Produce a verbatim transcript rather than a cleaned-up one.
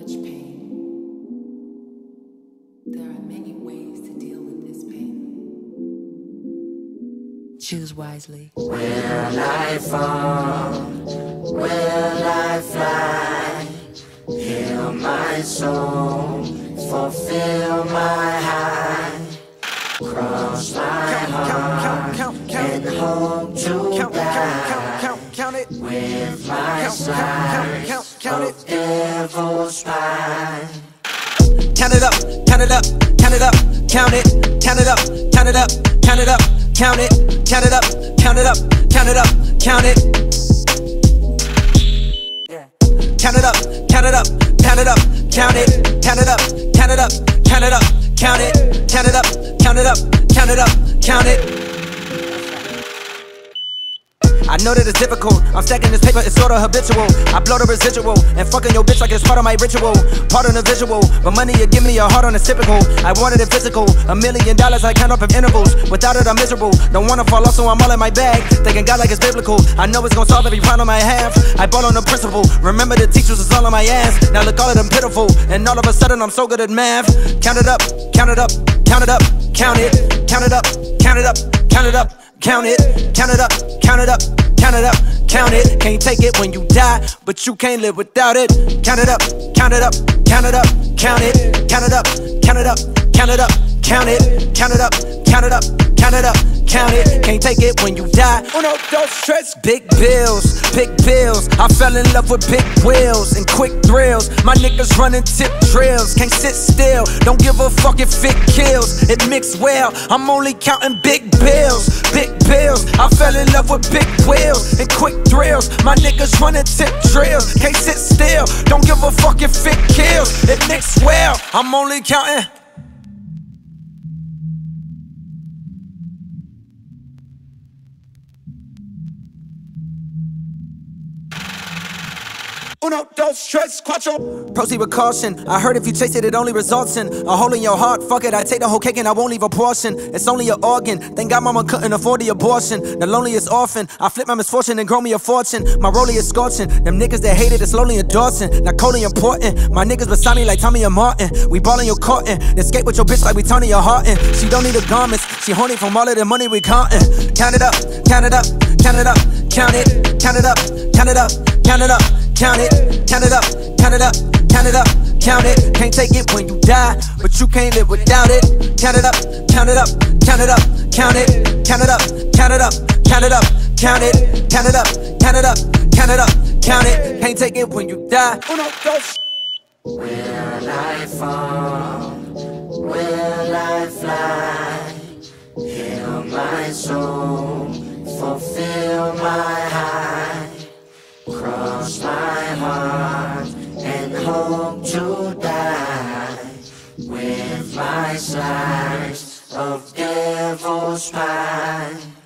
much pain. There are many ways to deal with this pain. Choose wisely. Will I fall? Will I fly? Heal my soul, fulfill my high. Cross my heart and hope to die with my slice of devil's spine. Count it up, count it up, count it up, count it, count it up, count it up, count it up, count it, count it up, count it up, count it up, count it. Count it up, count it up, count it up, count it, count it up, count it up, count it up, count it, count it up, count it up, count it up, count it. I know that it's difficult, I'm stacking this paper, it's sorta habitual. I blow the residual, and fucking your bitch like it's part of my ritual. Part of the visual, but money you give me a heart on the typical. I wanted it physical, a million dollars I count up in intervals. Without it I'm miserable, don't wanna fall off so I'm all in my bag. Thinking God like it's biblical, I know it's gonna solve every problem I have. I ball on the principle, remember the teachers was all on my ass. Now look all of them pitiful, and all of a sudden I'm so good at math. Count it up, count it up, count it up, count it, count it up, count it up, count it up, count it, count it up, count it up, count it up, count it. Can't take it when you die, but you can't live without it. Count it up, count it up, count it up, count it, count it up, count it up, count it up, count it, count it up, count it up, count it up, count it. Can't take it when you die. Uno, dos, tres. Big bills, big bills. I fell in love with big wheels and quick thrills. My niggas running tip drills, can't sit still. Don't give a fuck if it kills. It mixed well. I'm only counting big bills, big bills. I fell in love with big wheels and quick thrills. My niggas running tip drills, can't sit still. Don't give a fuck if it kills. It mixed well. I'm only counting. Uno, dos, tres, cuatro. Proceed with caution. I heard if you taste it, it only results in a hole in your heart. Fuck it, I take the whole cake and I won't leave a portion. It's only an organ. Thank God mama couldn't afford the abortion. The loneliest orphan. I flip my misfortune and grow me a fortune. My rollie is scorching. Them niggas that hate it, it's slowly endorsing. Not coldly important. My niggas beside me like Tommy and Martin. We ballin' your cotton. Escape with your bitch like we Tony your Harton. She don't need the garments. She horny from all of the money we countin'. Count it up, count it up, count it up, count it, count it up, count it up, count it up. Count it, count it up, count it up, count it up, count it. Can't take it when you die, but you can't live without it. Count it up, count it up, count it up, count it, count it up, count it up, count it up, count it, count it up, count it up, count it up, count it. Can't take it when you die. Uno, dos. Will I fall? Will I fly? Heal my soul, fulfill my high. Cross my heart and hope to die with my slice of devil's spine.